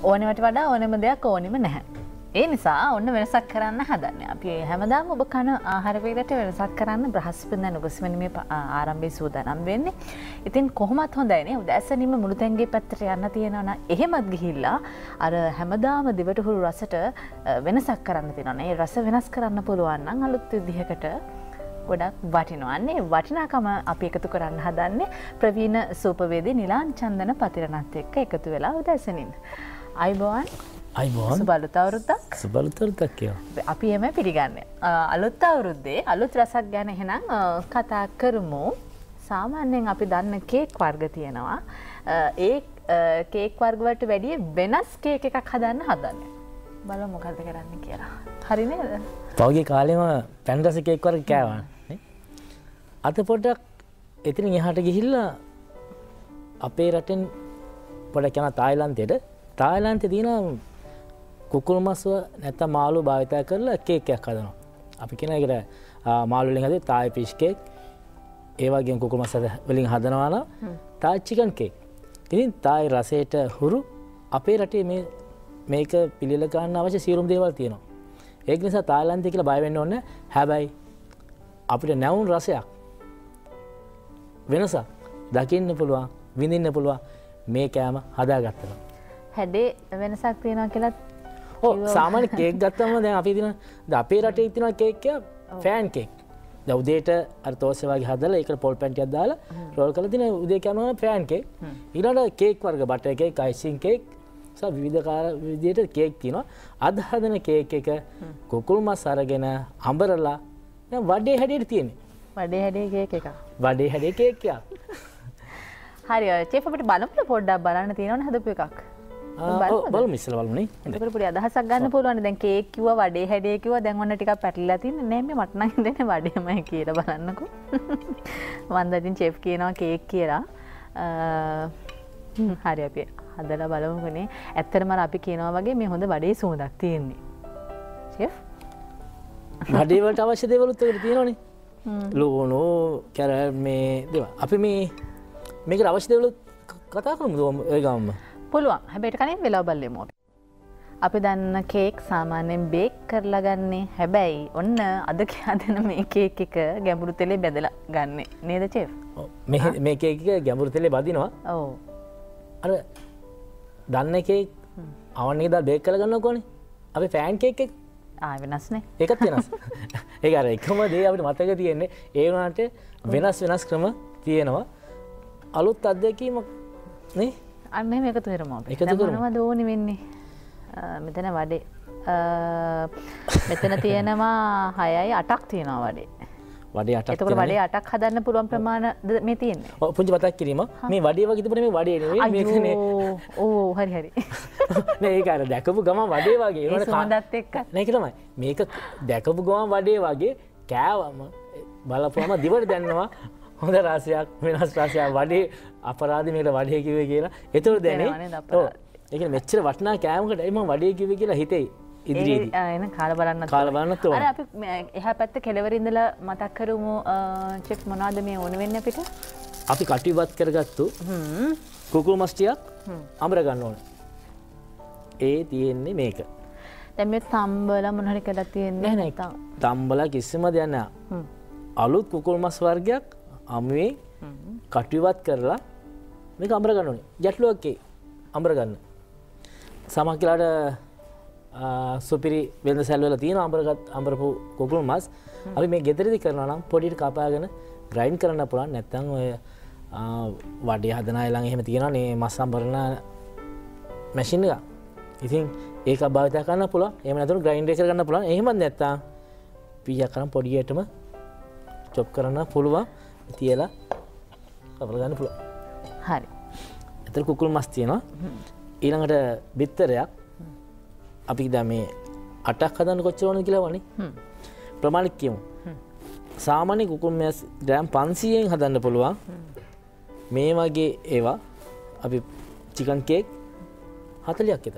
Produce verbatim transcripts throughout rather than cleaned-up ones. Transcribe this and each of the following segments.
ඕනෙමට වඩා ඕනෙම දෙයක් ඕනෙම නැහැ. ඒ නිසා ඔන්න වෙනසක් කරන්න හදන්නේ. අපි හැමදාම ඔබ කන ආහාර වේලට වෙනසක් කරන්න බ්‍රහස්පතින්දා නුගස්මනි මේ ආරම්භයේ සූදානම් වෙන්නේ. ඉතින් කොහොමත් හොඳයිනේ. උදෑසනින්ම මුළු තැන්ගේ පැත්තට යන්න තියෙනවා නම් එහෙමත් ගිහිල්ලා අර හැමදාම දිවට හුරු රසට වෙනසක් කරන්න තියෙනවා. ඒ රස වෙනස් කරන්න පුළුවන් නම් අලුත් විදිහකට ගොඩක් වටිනවා. අන්නේ වටිනාකම අපි එකතු කරන්න හදන්නේ ප්‍රවීණ සූපවේදී නිලාන් චන්දන පතිරණත් එක්ක එකතු වෙලා උදෑසනින්. අයිබෝන් අයිබෝන් සුබලුත් අවුරුද්දක් සුබලුත් අවුරුද්දක් කියලා. අපි එම පිළිගන්නේ. අලුත් අවුරුද්දේ අලුත් රසක් ගැන එහෙනම් කතා කරමු. සාමාන්‍යයෙන් අපි දන්න කේක් වර්ග තියෙනවා. ඒ කේක් වර්ග වලට වැඩිය වෙනස් කේක් එකක් හදන්න හදන්නේ. බලමු මොකද කරන්න කියලා. හරි නේද? පහුගිය කාලෙම පැන් රස කේක් වර්ග කෑවා නේ. අද පොඩ්ඩක් එතනින් එහාට ගිහිල්ලා අපේ රටෙන් පොඩක් යන තායිලන්තයට තායිලන්තේ තියෙන කුකුල් මස්ව නැත්නම් මාළු භාවිත කරලා කේක් එකක් හදනවා. අපි කියන එකට මාළු වලින් හදේ තායි ෆිෂ් කේක්. ඒ වගේම කුකුල් මස් වලින් හදනවා නම් තායි චිකන් කේක්. ඉතින් තායි රසයට හුරු අපේ රටේ මේ මේක පිළිල ගන්න අවශ්‍ය සියලුම දේවල් තියෙනවා. ඒක නිසා තායිලන්තේ කියලා බය වෙන්න ඕනේ. හැබැයි අපිට නැවුම් රසයක් වෙනසක් දකින්න පුළුවන්, විඳින්න පුළුවන් මේ කෑම හදාගත්තා. හැඩේ වෙනසක් තියෙනවා කියලා ඔව් සාමාන්‍ය කේක් ගත්තම දැන් අපි දින අපේ රටේ තියෙන කේක් එක ෆෑන් කේක්. දැන් උදේට අර තෝස්සේ වගේ හදලා ඒකට පොල් පැන්ටියක් දාලා රෝල් කරලා දින උදේ කනවා ෆෑන් කේක්. ඊළඟට කේක් වර්ග බටර් කේක්, අයිසිං කේක් සහ විවිධ විදිහට කේක් තියෙනවා. අද හදන කේක් එක කුකුල් මස් අරගෙන අඹරලා දැන් වඩේ හැඩයට තියෙන්නේ. වඩේ හැඩේ කේක් එක. වඩේ හැඩේ කේක් එක. හරි චෙෆ් අපිට බලමු පොඩ්ඩක් බලන්න තියෙනවනේ හදපු එකක්. බලමු ඉස්සෙල්ලා බලමුනේ. ඒකට පොඩි අදහසක් ගන්න පුළුවන්. දැන් කේක් කිව්වා වඩේ හැඩේ කිව්වා දැන් ඔන්න ටිකක් පැටලිලා තින්නේ. නෑ මේ මට නම් හිතෙන්නේ වඩේමයි කියලා බලන්නකෝ. වන්දදින් චෙෆ් කියනවා කේක් කියලා. හරි අපි හදලා බලමුනේ. ඇත්තටම අපි කියනවා වගේ මේ හොඳ වඩේ සුවඳක් තියෙන්නේ. චෙෆ් වඩේ වලට අවශ්‍ය දේවලුත් ඒකට තියෙනවනේ. ලුණු, කැරට් මේ දේවල්. අපි මේ මේකට අවශ්‍ය දේවලුත් කතා කරමුද ඒ ගාමම? පුළුවන්. හැබැයි කලින් වෙලාව බලමු අපි. අපි දන්න කේක් සාමාන්‍යයෙන් බේක් කරලා ගන්නේ. හැබැයි ඔන්න අද හදන මේ කේක් එක ගැඹුරු තෙලේ බැදලා ගන්නෙ. නේද චෙෆ්? ඔව්. මේ මේ කේක් එක ගැඹුරු තෙලේ බදිනවා. ඔව්. අර දන්න කේක් අවන් එකේ දාලා බේක් කරලා ගන්නකොනේ. අපි ෆෑන් කේක් එක ආ වෙනස් නේ. ඒකත් වෙනස්. ඒක අර එකම දේ අපිට මතක තියෙන්නේ. ඒ වුණාට වෙනස් වෙනස් ක්‍රම තියෙනවා. අලුත් අත්දැකීමක් නේ? අන්න එහෙම එකතු කරමු අපි. එකතු කරමු. මොනවද ඕනි වෙන්නේ? මෙතන වඩේ. මෙතන තියෙනවා හයයි අටක් තියෙනවා වඩේ. වඩේ අටක්. එතකොට වඩේ අටක් හදන්න පුළුවන් ප්‍රමාණද මේ තියෙන්නේ? ඔව් පුංචි මතක් කිරීම. මේ වඩේ වගේ තිබුණේ මේ වඩේ නෙවෙයි මේකනේ. ඕ හරි හරි. නේ ඒක අර දැකපු ගමන් වඩේ වගේ. ඒ සුවඳත් එක්ක. නෑ ඒක තමයි. මේක දැකපු ගමන් වඩේ වගේ කෑවම බලපුවම දිවට දැනෙනවා. හොඳ රසයක් වෙනස් රසයක් වඩේ අපරාධ මේකට වඩේ කිව්වේ කියලා. ඒතකොට දැනේ. ඔව්. ඒ කියන්නේ මෙච්චර වටිනා කෑමකට එයි මම වඩේ කිව්වේ කියලා හිතේ ඉදිරියේදී. ඒ එන කාලා බලන්නත්. කාලා බලන්නත් ඕන. අර අපි එහා පැත්ත කෙළවර ඉඳලා මතක් කරමු චෙෆ් මොනවද මේ ඕන වෙන්නේ අපිට? අපි කටුවත් කරගත්තු හ්ම් කුකුල් මස් ටිකක් අඹර ගන්න ඕන. ඒ තියෙන්නේ මේක. දැන් මේ තම්බලා මොන හරි කළා තියෙන්නේ නෑ නෑ. තම්බලා කිසිම දෙයක් නෑ. හ්ම්. අලුත් කුකුල් මස් වර්ගයක් අමුවේ කටුවත් කරලා මේක අඹර ගන්න ඕනේ. ගැටලුවක් ඒ අඹර ගන්න. සමහර කියලාට සුපිරි වෙළඳ සැල් වල තියෙන අඹරගත් අඹරපු කුකුල් මස් අපි මේ ගෙදරදී කරනවා නම් පොඩියට කපාගෙන ග්‍රයින්ඩ් කරන්න පුළුවන්. නැත්නම් ඔය වඩේ හදන අය ළඟ එහෙම තියෙනවා නේ මස් අඹරන මැෂින් එක. ඉතින් ඒක භාවිත කරන්න පුළුවන්. එහෙම නැත්නම් ග්‍රයින්ඩ් එක කරගන්න පුළුවන්. එහෙමත් නැත්නම් පීයක් කරන් පොඩියටම චොප් කරන්න පුළුවන්. තියලා කපලා ගන්න පුළුවන්. හරි. එතන කුකුල් මස් තියෙනවා. ඊළඟට බිත්තරයක් අපි දැන් මේ අටක් හදන්න කොච්චර ඕනද කියලා වනේ. හ්ම්. ප්‍රමාණික කියමු. හ්ම්. සාමාන්‍ය කුකුල් මස් ග්‍රෑම් පන්සීයෙන් හදන්න පුළුවන්. මේ වගේ ඒවා අපි චිකන් කේක් හතලියක් විතර.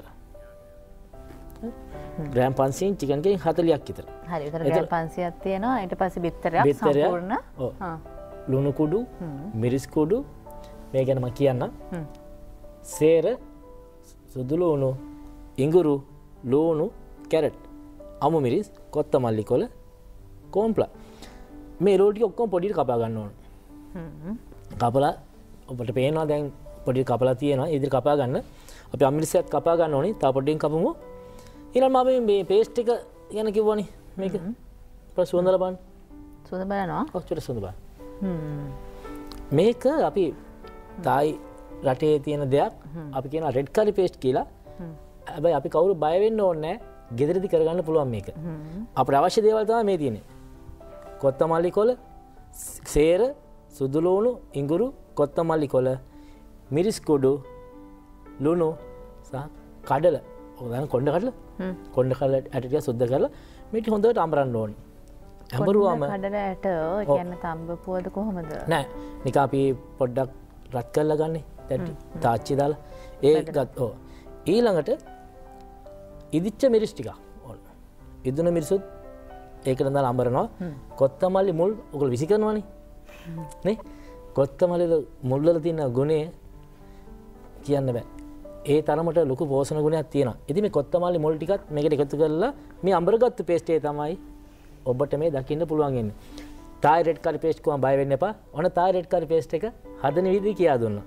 ග්‍රෑම් පන්සීයෙන් චිකන් කේක් හතලියක් විතර. හරි. ඒතර ග්‍රෑම් පන්සීයක් තියෙනවා. ඊට පස්සේ බිත්තරයක් සම්පූර්ණ. ඔව්. ලුණු කුඩු, මිරිස් කුඩු මේ ගැන මම කියන්නම්. සේර, සුදු ලුණු, ඉඟුරු, ලූණු, කැරට්, අමු මිරිස්, කොත්තමල්ලි කොළ, කෝම්ප්ලා. මේ ලෝටි ඔක්කොම පොඩියට කපා ගන්න ඕන. කපලා ඔබට පේනවා දැන් පොඩියට කපලා තියෙනවා. ඉදිරි කපා ගන්න. අපි අමිරිසයත් කපා ගන්න ඕනේ. තව පොඩ්ඩකින් කපමු. ඊළඟ මම මේ පේස්ට් එක ගැන කිව්වනේ මේක. පස්සේ සුවඳලා බලන්න. සුවඳ බලනවා. ඔච්චර සුවඳ බලන්න. හ්ම්. මේක අපි තායි රටේ තියෙන දෙයක්. අපි කියනවා රෙඩ් කරි පේස්ට් කියලා. හැබැයි අපි කවුරු බය වෙන්න ඕනේ නැහැ. ගෙදරදී කරගන්න පුළුවන් මේක. අපිට අවශ්‍ය දේවල් තමයි මේ තියෙන්නේ. කොත්තමල්ලි කොළ, සේර, සුදු ලුණු, ඉඟුරු, කොත්තමල්ලි කොළ, මිරිස් කුඩු, ලුණු සහ කඩල. ඔය දැන් කොණ්ඩ කඩල. කොණ්ඩ කඩල ඇට ටික සුද්ධ කරලා මේ ටික හොඳට අඹරන්න ඕනේ. අඹරුවාම කඩල ඇට ඔය කියන්නේ තඹපුවද කොහමද? නෑ. නිකන් අපි පොඩ්ඩක් රත් කරලා ගන්නෙ. දැන් තාච්චි දාලා ඒක ඔව්. ඊළඟට ඉදිච්ච මිරිස් ටික ඕන. ඉදුන මිරිසුත් ඒකට දාලා අඹරනවා. කොත්තමල්ලි මුල් ඔයගොල්ලෝ විසි කරනවනේ. නේ? කොත්තමල්ලි මුල් වල තියෙන ගුණය කියන්න බෑ. ඒ තරමට ලොකු පෝෂණ ගුණයක් තියෙනවා. ඉතින් මේ කොත්තමල්ලි මුල් ටිකත් මේකට එකතු කරලා මේ අඹරගත්තු පේස්ට් එක තමයි ඔබට මේ දකින්න පුළුවන් ඉන්නේ. තායි රෙඩ් කරි පේස්ට් කොහොම බය වෙන්න එපා. ඔන්න තායි රෙඩ් කරි පේස්ට් එක හදන විදිහ කියා දුන්නා.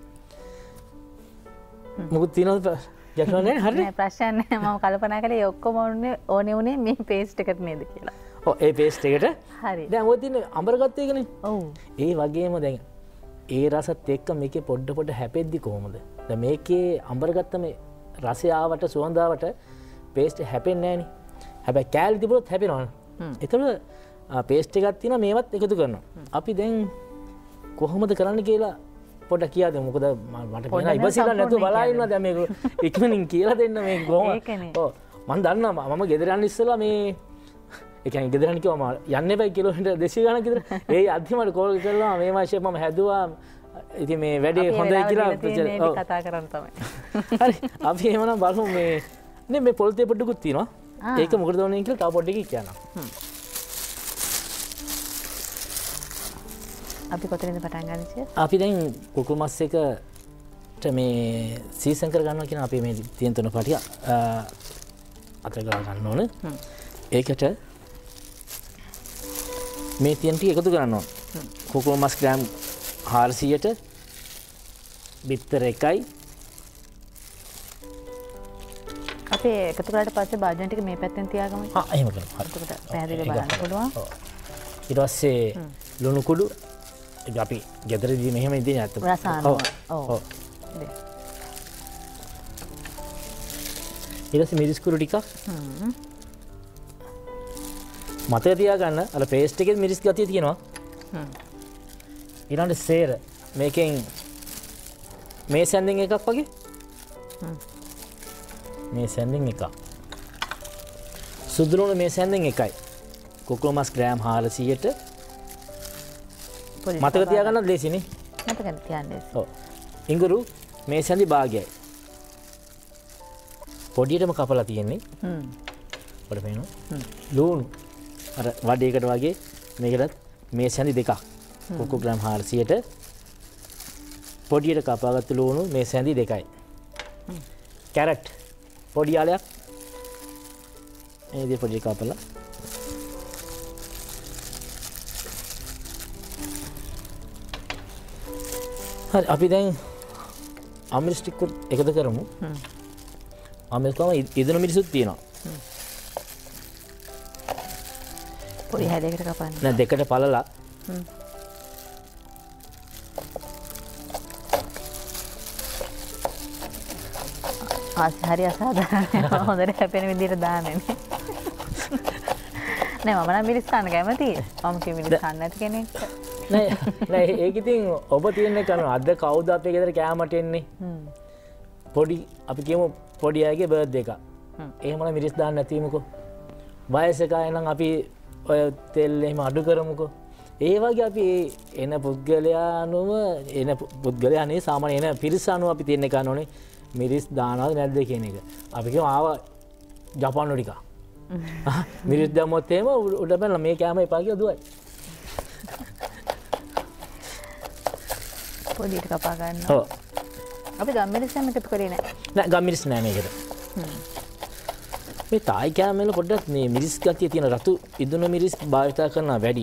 මොකද තියනවද ගැටලුවක් නැහැ හරිද? නෑ ප්‍රශ්න නැහැ. මම කල්පනා කළේ ඔක්කොම ඕනේ ඕනේ උනේ මේ පේස්ට් එකට නේද කියලා. ඔව් ඒ පේස්ට් එකට. හරි. දැන් ඔය තියෙන අඹරගත්ත එකනේ. ඔව්. ඒ වගේම දැන් ඒ රසත් එක්ක මේකේ පොඩ පොඩ හැපෙද්දි කොහොමද? දැන් මේකේ අඹරගත්ත මේ රසය ආවට සුවඳ ආවට පේස්ට් හැපෙන්නේ නැහනේ. හැබැයි කෑලි තිබුණොත් හැපෙනවනේ. ඒතර පේස්ට් එකක් තියෙනවා මේවත් එකතු කරනවා. අපි දැන් කොහොමද කරන්න කියලා පොඩ්ඩක් කියා දෙමු. මොකද මට කියනවා ඉබසිලා නැතුව බලා ඉන්නවා දැන් මේක ඉක්මනින් කියලා දෙන්න මේක කොහොමද? ඔව් මම දන්නවා මම ගෙදර යන්න ඉස්සෙල්ලා මේ ඒ කියන්නේ ගෙදර යන්න කිව්වම යන්න එපයි කිලෝමීටර් දෙසීය ගණන් විතර. ඒ අන්තිමට කෝල් කරලා මේ මාසේ මම හැදුවා. ඉතින් මේ වැඩේ හොඳයි කියලා කතා කරන්න තමයි. හරි අපි එහෙමනම් බලමු මේ නේ මේ පොල් තේ පොඩ්ඩකුත් තියෙනවා. ඒක මොකටද ඕනේ කියලා තව පොඩ්ඩකින් කියන්නම්. අපි කොතනින්ද පටන් ගන්නේ? අපි දැන් කුකුල් මස් එකට මේ සීසන් කර ගන්නවා කියන අපි මේ තියෙන තුන පටිය අතර ගා ගන්න ඕන. ඒකට මේ තියෙන ටික එකතු කරන්න ඕන. කුකුල් මස් ග්‍රෑම් හාරසියයට බිත්තර එකයි. අපි එකතු කරාට පස්සේ භාජන ටික මේ පැත්තෙන් තියාගමු. ආ එහෙම කරමු. හරි. එතකොට පැහැදිලිව බලන්න පුළුවන්. ඊට පස්සේ ලුණු කුඩු අපි ගෙදරදී මෙහෙම ඉදින් ඇත්ත. රසායන. ඔව්. ඔව්. ඊට පස්සේ මිරිස් කුඩු ටිකක්. හ්ම්. මතක තියාගන්න අර පේස්ට් එකේ මිරිස් ගතිය තියෙනවා. හ්ම්. ඊළඟට සේර මේකෙන් මේ සැන්දින් එකක් වගේ. හ්ම්. මේ සැන්දින් එකක්. සුදු ලුණු මේ සැන්දින් එකයි. කුකුල් මස් ග්‍රෑම් හාරසියයට මතක තියාගන්නත් ලේසිනේ. මතක තියාගන්න ලේසි. ඔව්. ඉඟුරු මේ සැන්දි භාගයයි. පොඩියටම කපලා තියෙන්නේ. හ්ම්. පොඩ පේනවා. හ්ම්. ලුණු අර වඩේකට වගේ මේකටත් මේ සැන්දි දෙකක්. කුකුල් ග්‍රෑම් හාරසියයට පොඩියට කපාගත්තු ලුණු මේ සැන්දි දෙකයි. හ්ම්. කැරට් පොඩි යාලයක්. මේ විදිහට පොඩි කපලා හරි අපි දැන් අමිරිස් ටික එකතු කරමු. හ්ම්. අමිරිස් තමයි ඉදෙන මිරිසුත් තියෙනවා. හ්ම්. පොඩි හැඩයකට කපන්න. නෑ දෙකට පළලා. හ්ම්. හරි අසාධාරණයි. හොඳට හැපෙන විදිහට දාන්නේ නේ. නෑ මම නම් මිරිස් කන්න කැමතියි. මම කිය මිරිස් කන්න නැති කෙනෙක්. නෑ නෑ ඒක ඉතින් ඔබ තියන්නේ කරනවා. අද කවුද අපේ ගෙදර කෑමට එන්නේ? හ්ම්. පොඩි අපි කියමු පොඩි අයගේ බර්ත්ඩේ එකක්. හ්ම්. එහෙමනම් මිරිස් දාන්න නැතිවමුකෝ. වයසක අය නම් අපි ඔය තෙල් එහෙම අඩු කරමුකෝ. ඒ වගේ අපි එන පුද්ගලයා අනුව එන පුද්ගලයා නේ සාමාන්‍ය එන පිරිස අනුව අපි තියන්නේ කරනෝනේ. මිරිස් දානවද නැද්ද කියන එක. අපි කියමු ආව ජපානු ටික. මිරිස් දැම්මොත් එහෙම උඩ බැලලා මේ කෑම එපා කියලා දුවයි. පොඩියට කපා ගන්නවා. ඔව්. අපි ගම්මිරිස් නම් එකතු කරේ නැහැ. නෑ ගම්මිරිස් නෑ මේකට. හ්ම්. මේ තායි කෑම වල පොඩ්ඩක් මේ මිරිස් ගතිය තියෙන රතු ඉදුණු මිරිස් භාවිත කරනවා වැඩි.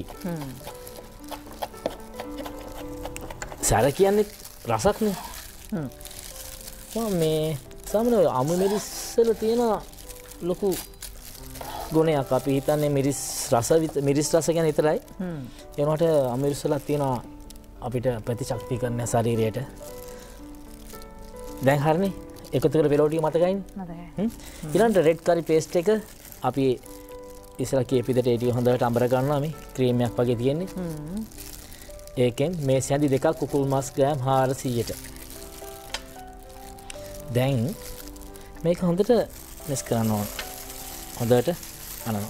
සැර කියන්නේ රසක්නේ. හ්ම්. මේ සාමාන්‍ය අමු මිරිස් වල තියෙන ලොකු ගුණයක් අපි හිතන්නේ මිරිස් රස මිරිස් රස ගැන විතරයි. හ්ම්. ඒ වුණාට අමු මිරිස් වල තියෙන අපිට ප්‍රතිශක්තිකරණ ශරීරයට. දැන් හරිනේ. එකතු කරලා වෙලෝ ටික මතකයිනේ. මතකයි. හ්ම්. ඊළඟට රෙඩ් කරි පේස්ට් එක අපි ඉස්සලා කීපිදට ඒ ටික හොඳට අඹර ගන්නවා මේ ක්‍රීම් එකක් වගේ තියෙන්නේ. හ්ම්. ඒකෙන් මේ සැඳි දෙකක් කුකුල් මස් ග්‍රෑම් හාරසීයට. දැන් මේක හොඳට මික්ස් කරන්න ඕන. හොඳට අනනවා.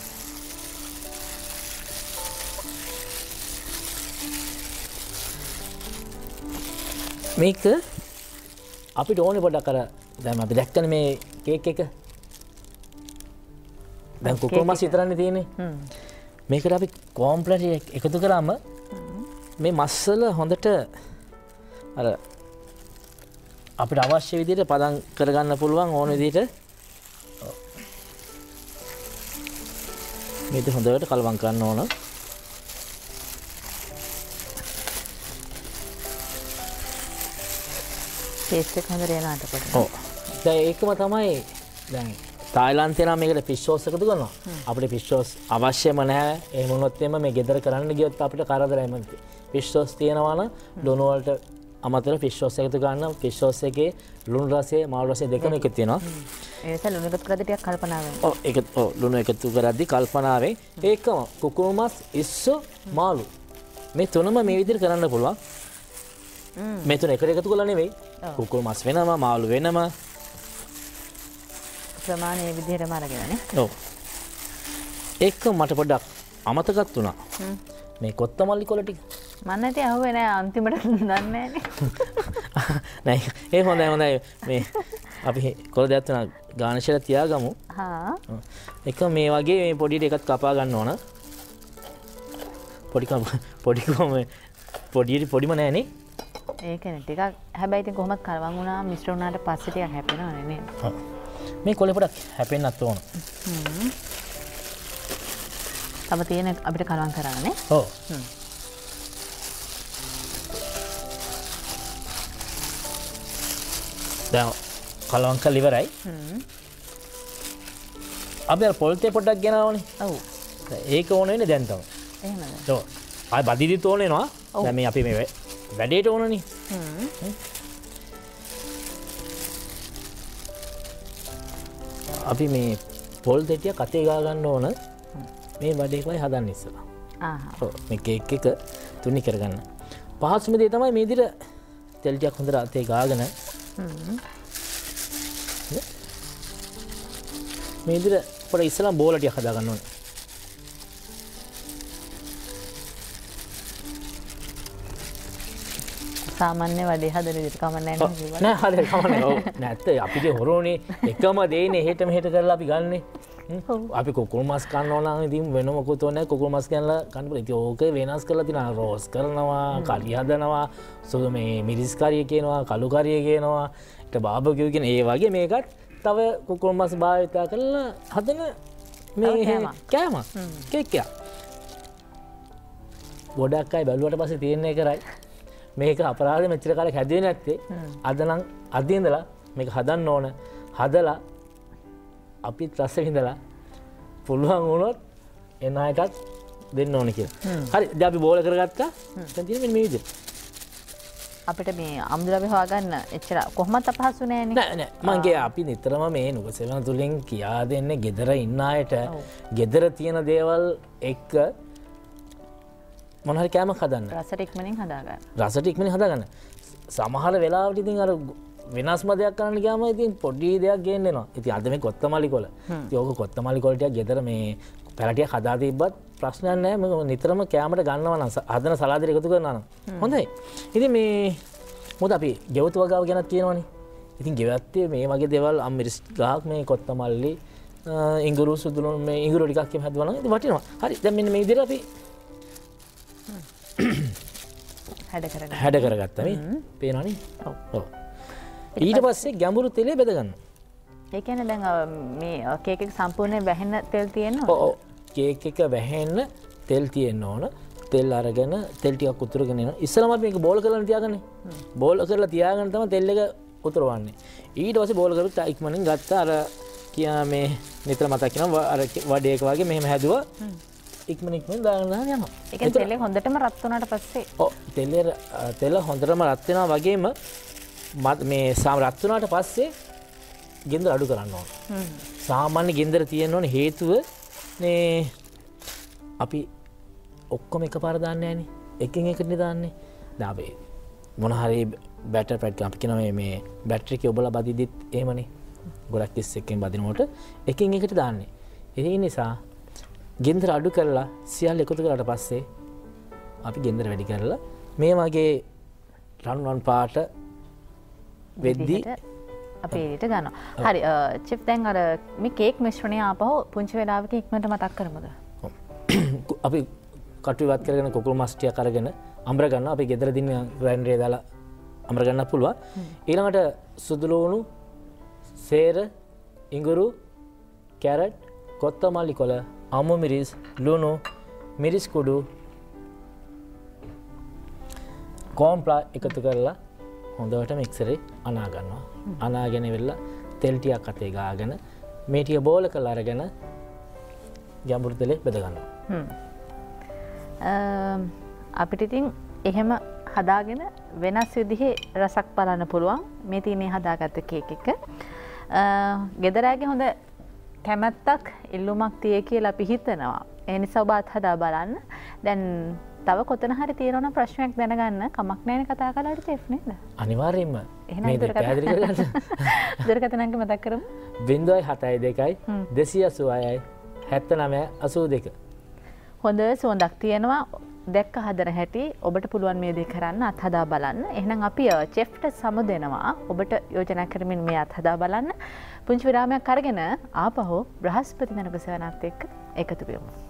මේක අපිට ඕනේ පොඩ්ඩක් අර දැන් අපි දැක්කනේ මේ කේක් එක. දැන් කුකුල් මස් විතරනේ තියෙන්නේ. හ්ම්. මේකට අපි කොම්ප්ලෙට් එකතු කරාම මේ මස් වල හොඳට අර අපිට අවශ්‍ය විදිහට පදම් කරගන්න පුළුවන් ඕන විදිහට මේක හොඳට කලවම් කරන්න ඕන. පේස්ට් එක හොඳට එනාට පොඩ්ඩක්. ඔව්. දැන් ඒකම තමයි දැන් තායිලන්තේ නම් මේකට ෆිෂ් සෝස් එකතු කරනවා. අපිට ෆිෂ් සෝස් අවශ්‍යම නැහැ. එහෙම වුණොත් එimhe මේ ගෙදර කරන්න ගියොත් අපිට කරදරයි මන්ති. ෆිෂ් සෝස් තියෙනවා නම් ලුණු වලට අමතරව ෆිෂ් සෝස් එකතු ගන්න. ෆිෂ් සෝස් එකේ ලුණු රසය, මාළු රසය දෙකම එකතු තියෙනවා. ඒ නිසා ලුණු එකතු කරද්දී ටිකක් කල්පනාවෙන්. ඔව් ඒක ඔව් ලුණු එකතු කරද්දී කල්පනාවෙන් ඒකම කුකුල් මස්, ඉස්සු, මාළු මේ තුනම මේ විදිහට කරන්න පුළුවන්. මේ තුන එකට එකතු කරලා නෙවෙයි. කුකුල් මස් වෙනම, මාළු වෙනම ප්‍රමාණයේ විදිහටම අරගෙනනේ. ඔව්. ඒක මට පොඩ්ඩක් අමතකත් වුණා. මේ කොත්තමල්ලි කොළ ටික. මම නැති අහුවේ නෑ අන්තිමට දන්නේ නෑනේ. නෑ ඒ හොඳයි හොඳයි මේ අපි කොළ දෙයක් තුන ගානශල තියාගමු. හා. එක මේ වගේ මේ පොඩි ටිකක් කපා ගන්න ඕන. පොඩි පොඩි කොම පොඩි පොඩිම නෑනේ. ඒකනේ ටිකක් හැබැයි ඉතින් කොහොමද කලවම් වුණා මිශ්‍ර වුණාට පස්සේ ටිකක් හැපෙනවනේ නේද? ඔව්. මේ කොළ පොඩක් හැපෙන්නත් ඕන. හ්ම්. තව තියෙන අපිට කලවම් කරන්නේ. ඔව්. හ්ම්. දැන් කලවම් කරලා ඉවරයි. හ්ම්. අපි අර පොල් තේ පොඩ්ඩක් ගෙනාවනේ. ඔව්. ඒක ඕන වෙන්නේ දැන් තමයි. එහෙමද? ඔව්. ආයි බදිදිත් ඕන වෙනවා. දැන් මේ අපි මේ වැඩේට ඕනනේ. හ්ම්. අපි මේ පොල් දෙටිය කතේ ගා ගන්න ඕන මේ වැඩේකයි හදන්න ඉස්සලා. ආහ්. ඔව් මේ කේක් එක තුනි කරගන්න. පහසුම දේ තමයි මේ විදිහට තෙල් ටිකක් හොඳට අතේ ගාගෙන හ්ම්. මේ විදිහට පොඩ ඉස්සලා බෝල ටිකක් හදා ගන්න ඕනේ. සාමාන්‍ය වැඩේ හදන විදිහට කමන්නේ නැහැ නෑ හරි කමන්නේ. ඔව් නැත්te අපිට හොරෝනේ එකම දේනේ එහෙට මෙහෙට කරලා අපි ගන්නෙ. අපි කුකුල් මස් කන්නවා නම් ඉතින් වෙන මොකුත් ඕනේ කුකුල් මස් කනලා කන්න පුළුවන්. ඉතින් ඕක වෙනස් කරලා තියනවා රෝස් කරනවා, කරි හදනවා, සුදු මේ මිරිස් කරිය කියනවා, කළු කරිය කියනවා, ඊට බාබකියු කියන ඒ වගේ මේකත් තව කුකුල් මස් භාවිත කරලා හදන මේ කෑම. කේක් එක. ගොඩක් අය බැලුවට පස්සේ තියෙන්නේ කරයි. මේක අපරාධ මෙච්චර කාලයක් හැදුවේ නැත්තේ අද නම් අද ඉඳලා මේක හදන්න ඕන හදලා අපිත් රස විඳලා පුළුවන් වුණොත් එන අයටත් දෙන්න ඕන කියලා. හරි දැන් අපි බෝල කරගත්තා. දැන් තියෙන්නේ මෙන්න මේ විදිහට. අපිට මේ අමුද්‍රව්‍ය හොයාගන්න එච්චර කොහොමත් අපහසු නෑනේ. නෑ නෑ මං කිය අපි නිතරම මේ නුගසෙවන තුලින් කියා දෙන්නේ gedara ඉන්න අයට gedara තියෙන දේවල් එක්ක මොන හරි කෑමක් හදන්න. රසට ඉක්මනින් හදාගන්න. රසට ඉක්මනින් හදාගන්න. සමහර වෙලාවට ඉතින් අර වෙනස්ම දෙයක් කරන්න ගියාම ඉතින් පොඩි දෙයක් ගේන්න එනවා. ඉතින් අද මේ කොත්තමල්ලි කොළ. ඉතින් ඕක කොත්තමල්ලි කොළ ටිකක් ගෙදර මේ පැලටියක් හදා තිබ්බත් ප්‍රශ්නයක් නැහැ. මම නිතරම කැමරට ගන්නවා නම් හදන සලාදෙට එකතු කරනවා නම්. හොඳයි. ඉතින් මේ මොකද අපි ගෙවතු වගාව ගැනත් කියනවනේ. ඉතින් ගෙවත්තේ මේ වගේ දේවල් අම්මිරිස් ගහක් මේ කොත්තමල්ලි ඉඟුරු සුදුළු මේ ඉඟුරු ටිකක් එහෙම හදුවා නම් ඉතින් වටිනවා. හරි. දැන් මෙන්න මේ විදිහට අපි හැඩ කරගන්න. හැඩ කරගත්තා මේ. පේනවනේ? ඔව්. ඔව්. ඊට පස්සේ ගැඹුරු තෙලේ බෙද ගන්න. ඒ කියන්නේ දැන් මේ කේක් එක සම්පූර්ණයෙන් වැහෙන්න තෙල් තියෙනවා. ඔව් කේක් එක වැහෙන්න තෙල් තියෙන්න ඕන. තෙල් අරගෙන තෙල් ටිකක් උතුරගෙන එනවා. ඉස්සලම අපි මේක බෝල් කරලා තියාගන්නේ. බෝල් කරලා තියාගෙන තමයි තෙල් එක උතුරවන්නේ. ඊට පස්සේ බෝල් කරලා ඉක්මනින් ගත්තා අර කියා මේ නිතර මතක් වෙනවා අර වඩේක වගේ මෙහෙම හැදුවා. ඉක්මන ඉක්මන දාගෙන දාගෙන යනවා. ඒ කියන්නේ තෙල් එක හොඳටම රත් වුණාට පස්සේ ඔව් තෙල් තෙල හොඳටම රත් වෙනවා වගේම මේ සාම රත් වුණාට පස්සේ ගින්දර අඩු කරන්න ඕන. සාමාන්‍ය ගින්දර තියෙන්න ඕනේ හේතුව මේ අපි ඔක්කොම එකපාර දාන්නේ නැහනේ. එකින් එකනේ දාන්නේ. දැන් අපි මොන හරි බැටර් පැඩ් අපි කියන මේ බැටරි එක ඔබලා බදිද්දිත් එහෙමනේ. ගොඩක් තිස් එකකින් බදිනකොට එකින් එකට දාන්නේ. ඒ නිසා ගින්දර අඩු කරලා සියල්ල එකතු කරලා පස්සේ අපි ගින්දර වැඩි කරලා මේ වගේ රන් රන් පාට වෙද්දී අපි එළියට ගන්නවා. හරි චෙෆ් දැන් අර මේ කේක් මිශ්‍රණය ආපහු පුංචි වෙලාවක ඉක්මනට මතක් කරමුද? අපි කටු ඉවත් කරගෙන කුකුල් මස් ටික අරගෙන අඹර ගන්නවා. අපි ගෙදර දින ග්‍රයින්ඩරේ දාලා අඹර ගන්න පුළුවන්. ඊළඟට සුදු ලුණු, සේර, ඉඟුරු, කැරට්, කොත්තමල්ලි කොළ, අමු මිරිස්, ලුණු, මිරිස් කුඩු, කෝම්ප්ලා එකතු කරලා හොඳට මික්සරේ අනා ගන්නවා. අනාගෙන ඉවරලා තෙල් ටිකක් අතේ ගාගෙන මේ ටික බෝල කරලා අරගෙන ගැඹුරු තෙලේ බෙද ගන්නවා. අපිට ඉතින් එහෙම හදාගෙන වෙනස් විදිහේ රසක් බලන්න පුළුවන් මේ තියෙන්නේ හදාගත්ත කේක් එක. ගෙදරගේ හොඳ කැමැත්තක් ඉල්ලුමක් තියේ කියලා අපි හිතනවා. ඒ නිසා ඔබ අත්හදා බලන්න. දැන් තව කොතන හරි තියෙනවා ප්‍රශ්නයක් දැනගන්න කමක් නැහැ කතා කළාට චෙෆ් නේද? අනිවාර්යයෙන්ම. මේ පැහැදිලි කරගන්න. දුරකථන අංක මතක් කරමු. ज़ीरो सात टू දෙසිය අසූ හැත්තෑ නවය අසූ දෙක. හොඳ සුවඳක් තියෙනවා. දැක්ක හදන හැටි ඔබට පුළුවන් මේ දේ කරන්න අත්හදා බලන්න. එහෙනම් අපි චෙෆ්ට සමු දෙනවා. ඔබට යෝජනා කරමින් මේ අත්හදා බලන්න. පුංචි විරාමයක් අරගෙන ආපහු බ්‍රහස්පති දනක සවනත් එක්ක එකතු වෙමු.